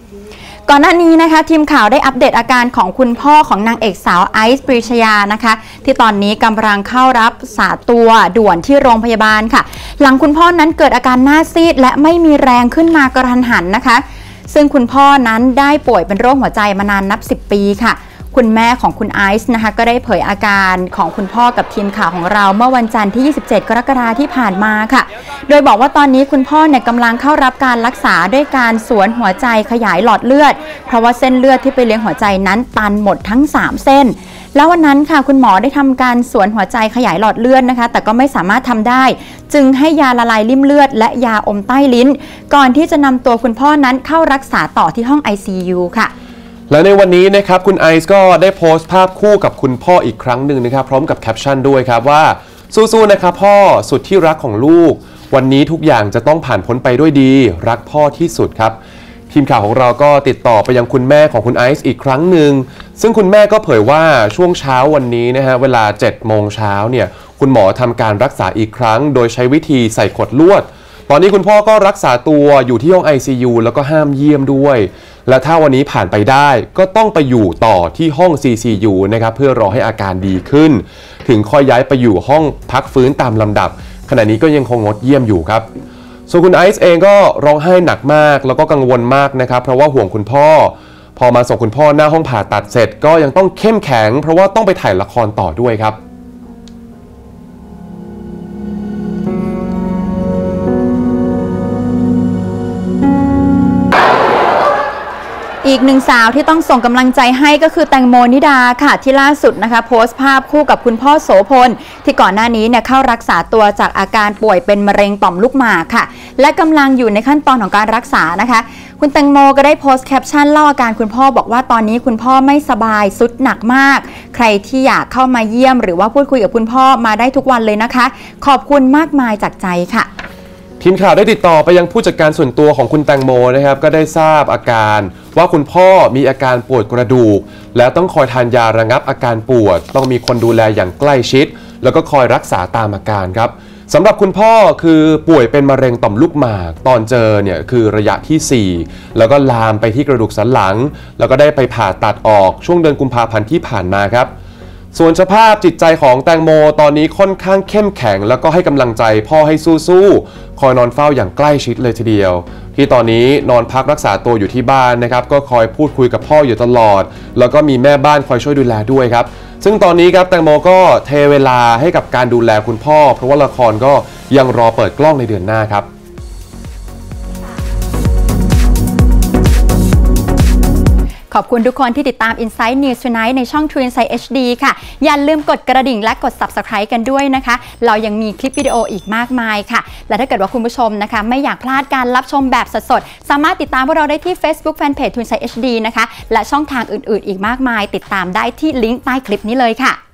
ก่อนหน้านี้นะคะทีมข่าวได้อัปเดตอาการของคุณพ่อของนางเอกสาวไอซ์ปรีชยานะคะที่ตอนนี้กำลังเข้ารับษาตัวด่วนที่โรงพยาบาลค่ะหลังคุณพ่อนั้นเกิดอาการหน้าซีดและไม่มีแรงขึ้นมากระทันหันนะคะซึ่งคุณพ่อนั้นได้ป่วยเป็นโรคหัวใจมานานนับ10 ปีค่ะคุณแม่ของคุณไอซ์นะคะก็ได้เผยอาการของคุณพ่อกับทีมข่าวของเราเมื่อวันจันทร์ที่27 กรกฎาคมที่ผ่านมาค่ะโดยบอกว่าตอนนี้คุณพ่อเนี่ยกำลังเข้ารับการรักษาด้วยการสวนหัวใจขยายหลอดเลือดเพราะว่าเส้นเลือดที่ไปเลี้ยงหัวใจนั้นตันหมดทั้ง3 เส้นแล้ววันนั้นค่ะคุณหมอได้ทำการสวนหัวใจขยายหลอดเลือดนะคะแต่ก็ไม่สามารถทำได้จึงให้ยาละลายริ่มเลือดและยาอมใต้ลิ้นก่อนที่จะนำตัวคุณพ่อนั้นเข้ารักษาต่อที่ห้อง ICU ค่ะและในวันนี้นะครับคุณไอซ์ก็ได้โพสต์ภาพคู่กับคุณพ่ออีกครั้งหนึ่งนะครับพร้อมกับแคปชั่นด้วยครับว่าสู้ๆนะครับพ่อสุดที่รักของลูกวันนี้ทุกอย่างจะต้องผ่านพ้นไปด้วยดีรักพ่อที่สุดครับทีมข่าวของเราก็ติดต่อไปยังคุณแม่ของคุณไอซ์อีกครั้งหนึ่งซึ่งคุณแม่ก็เผยว่าช่วงเช้าวันนี้นะฮะเวลา 7 โมงเช้าเนี่ยคุณหมอทำการรักษาอีกครั้งโดยใช้วิธีใส่ขดลวดตอนนี้คุณพ่อก็รักษาตัวอยู่ที่ห้อง ICU แล้วก็ห้ามเยี่ยมด้วยและถ้าวันนี้ผ่านไปได้ก็ต้องไปอยู่ต่อที่ห้อง CCU นะครับเพื่อรอให้อาการดีขึ้นถึงค่อยย้ายไปอยู่ห้องพักฟื้นตามลำดับขณะนี้ก็ยังคงงดเยี่ยมอยู่ครับส่วนคุณไอซ์เองก็ร้องไห้หนักมากแล้วก็กังวลมากนะครับเพราะว่าห่วงคุณพ่อพอมาส่งคุณพ่อหน้าห้องผ่าตัดเสร็จก็ยังต้องเข้มแข็งเพราะว่าต้องไปถ่ายละครต่อด้วยครับอีกหนึ่งสาวที่ต้องส่งกำลังใจให้ก็คือแตงโมนิดาค่ะที่ล่าสุดนะคะโพสต์ภาพคู่กับคุณพ่อโสพลที่ก่อนหน้านี้เนี่ยเข้ารักษาตัวจากอาการป่วยเป็นมะเร็งต่อมลูกหมากค่ะและกำลังอยู่ในขั้นตอนของการรักษานะคะคุณแตงโมก็ได้โพสต์แคปชั่นเล่าอาการคุณพ่อบอกว่าตอนนี้คุณพ่อไม่สบายสุดหนักมากใครที่อยากเข้ามาเยี่ยมหรือว่าพูดคุยกับคุณพ่อมาได้ทุกวันเลยนะคะขอบคุณมากมายจากใจค่ะทีมข่าวได้ติดต่อไปยังผู้จัดการส่วนตัวของคุณแตงโมนะครับก็ได้ทราบอาการว่าคุณพ่อมีอาการปวดกระดูกแล้วต้องคอยทานยาระงับอาการปวดต้องมีคนดูแลอย่างใกล้ชิดแล้วก็คอยรักษาตามอาการครับสำหรับคุณพ่อคือป่วยเป็นมะเร็งต่อมลูกหมากตอนเจอเนี่ยคือระยะที่4แล้วก็ลามไปที่กระดูกสันหลังแล้วก็ได้ไปผ่าตัดออกช่วงเดือนกุมภาพันธ์ที่ผ่านมาครับส่วนสภาพจิตใจของแตงโมตอนนี้ค่อนข้างเข้มแข็งแล้วก็ให้กำลังใจพ่อให้สู้ๆคอยนอนเฝ้าอย่างใกล้ชิดเลยทีเดียวที่ตอนนี้นอนพักรักษาตัวอยู่ที่บ้านนะครับก็คอยพูดคุยกับพ่ออยู่ตลอดแล้วก็มีแม่บ้านคอยช่วยดูแลด้วยครับซึ่งตอนนี้ครับแตงโมก็เทเวลาให้กับการดูแลคุณพ่อเพราะว่าละครก็ยังรอเปิดกล้องในเดือนหน้าครับขอบคุณทุกคนที่ติดตาม Inside News Tonight ในช่อง True Insight HD ค่ะอย่าลืมกดกระดิ่งและกด Subscribe กันด้วยนะคะเรายังมีคลิปวิดีโออีกมากมายค่ะและถ้าเกิดว่าคุณผู้ชมนะคะไม่อยากพลาดการรับชมแบบสดๆสามารถติดตามพวกเราได้ที่ Facebook Fanpage True Insight HD นะคะและช่องทางอื่นๆอีกมากมายติดตามได้ที่ลิงก์ใต้คลิปนี้เลยค่ะ